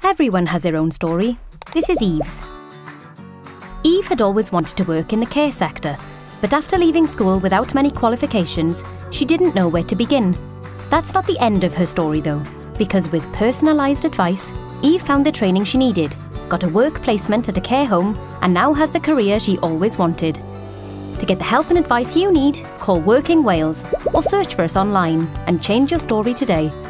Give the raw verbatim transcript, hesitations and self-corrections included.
Everyone has their own story. This is Eve's. Eve had always wanted to work in the care sector, but after leaving school without many qualifications, she didn't know where to begin. That's not the end of her story though, because with personalised advice, Eve found the training she needed, got a work placement at a care home, and now has the career she always wanted. To get the help and advice you need, call Working Wales or search for us online and change your story today.